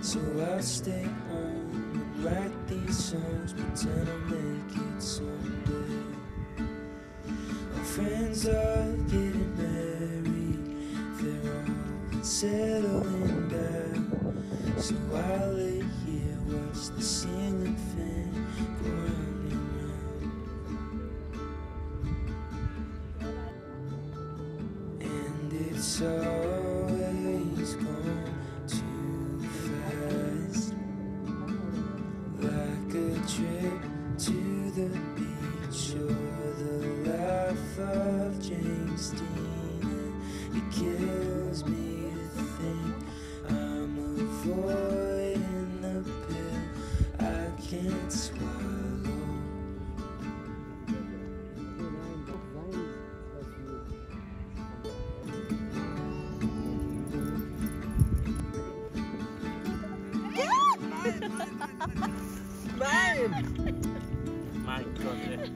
So I'll stay home and write these songs, pretend I'll make it someday. Our friends are getting married, they're all settling down. So I'll lay here, watch the ceiling fan go round and round. And it's always gone too fast, like a trip to the beach or the life of James Dean. It kills me to think I'm avoiding the pill I can't swallow. Mein Gott, ey.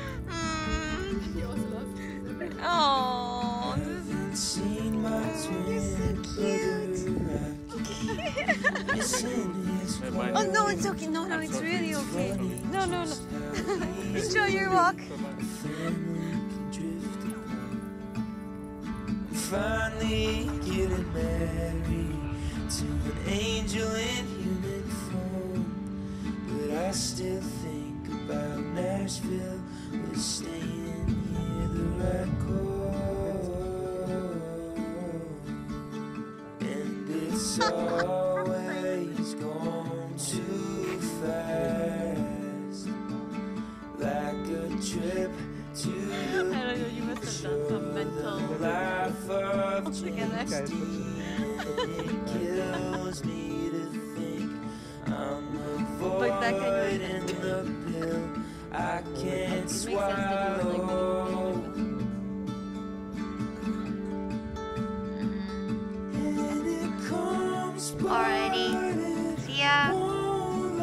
Oh, Haven't seen my twin brother Rocky. Missing his oh no, it's okay. No, no, it's really okay. No, no, no. Enjoy your walk. Finally getting married to an angel in human form, but I still think about Nashville. We're staying here the right call, and it's always gone too fast, like a trip to the I don't know, you must have done some mental life of together. James Dean. It kills me to think I'm avoiding the pill I can't swallow. And it comes by Alrighty. See ya. won't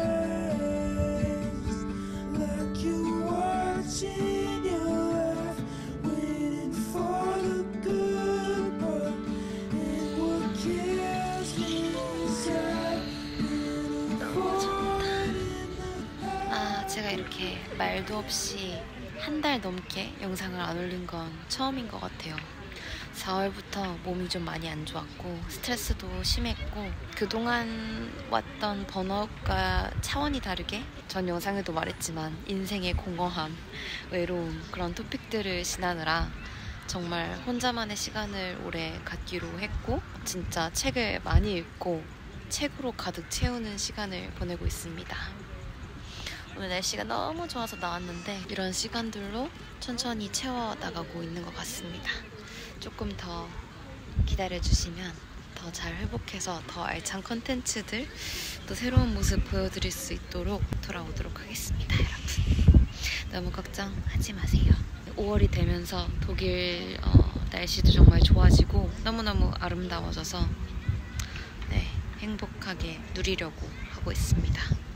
last, like you watching your life, waiting for the good part. And what kills me inside, and a chord in the 아, 제가 이렇게 말도 없이 한 달 넘게 영상을 안 올린 건 처음인 것 같아요. 4월부터 몸이 좀 많이 안 좋았고 스트레스도 심했고 그동안 왔던 번아웃과 차원이 다르게 전 영상에도 말했지만 인생의 공허함, 외로움 그런 토픽들을 지나느라 정말 혼자만의 시간을 오래 갖기로 했고 진짜 책을 많이 읽고 책으로 가득 채우는 시간을 보내고 있습니다. 오늘 날씨가 너무 좋아서 나왔는데 이런 시간들로 천천히 채워나가고 있는 것 같습니다. 조금 더 기다려주시면 더 잘 회복해서 더 알찬 컨텐츠들 또 새로운 모습 보여드릴 수 있도록 돌아오도록 하겠습니다. 여러분 너무 걱정하지 마세요. 5월이 되면서 독일 날씨도 정말 좋아지고 너무너무 아름다워져서 네, 행복하게 누리려고 하고 있습니다.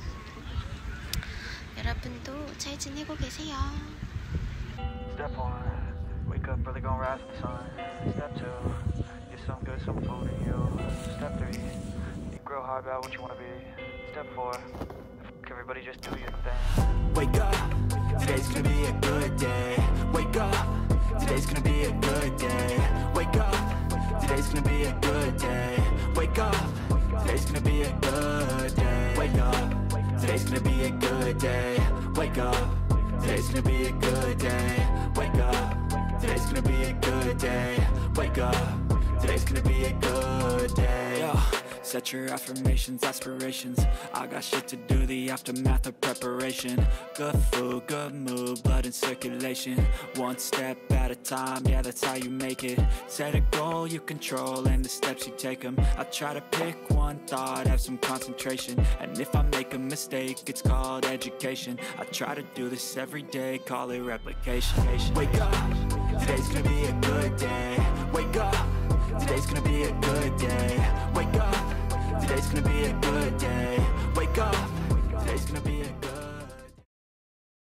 여러분도 잘 지내고 계세요. Step 1, wake up early, gonna rise with the sun. Step 2, get some good, some food in you. Step 3, think real hard about what you wanna be. Step 4, everybody just do your thing. Wake up, today's gonna be a good day. Wake up, today's gonna be a good day. Wake up, today's gonna be a good day. Wake up, today's gonna be a good day. Wake up, today's gonna be a good day. Wake up, today's gonna be a good day. Wake up, today's gonna be a good day. Wake up, today's gonna be a good day. Yo. Set your affirmations, aspirations. I got shit to do, the aftermath of preparation. Good food, good mood, blood in circulation. One step at a time, yeah, that's how you make it. Set a goal you control and the steps you take them. I try to pick one thought, have some concentration. And if I make a mistake, it's called education. I try to do this every day, call it replication. Wake up, today's gonna be a good day. Wake up, today's gonna be a good day. Wake up, today's gonna be a good day.